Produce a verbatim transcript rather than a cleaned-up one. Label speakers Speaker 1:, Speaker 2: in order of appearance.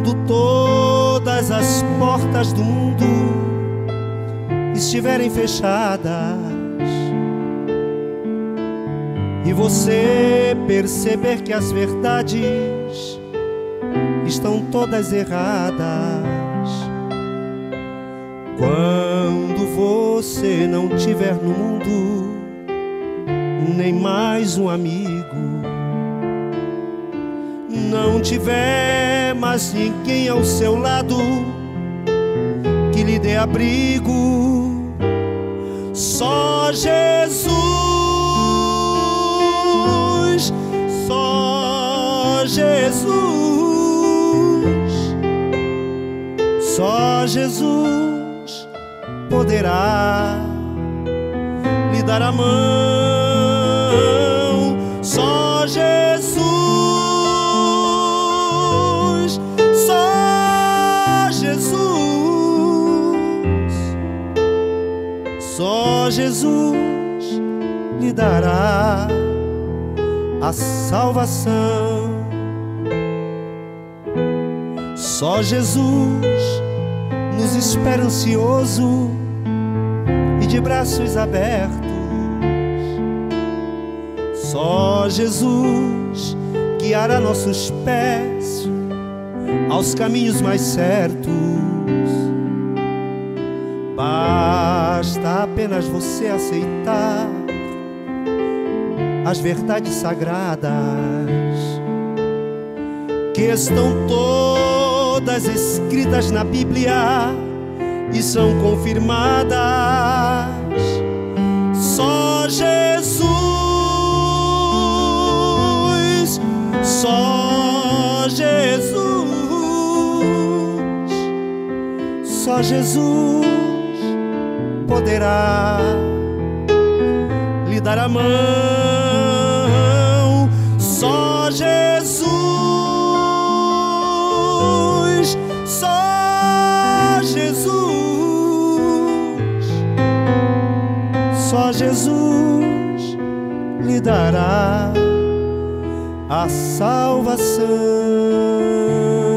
Speaker 1: Quando todas as portas do mundo estiverem fechadas e você perceber que as verdades estão todas erradas, quando você não tiver no mundo nem mais um amigo, não tiver mais ninguém ao seu lado que lhe dê abrigo, só Jesus, só Jesus, só Jesus poderá lhe dar a mão, só Jesus, só Jesus, só Jesus lhe dará a salvação. Só Jesus nos espera ansioso e de braços abertos. Só Jesus guiará nossos pés aos caminhos mais certos. Basta apenas você aceitar as verdades sagradas que estão todas escritas na Bíblia e são confirmadas. Só Jesus, só Jesus, só Jesus poderá lhe dar a mão. Só Jesus, só Jesus, só Jesus lhe dará a salvação.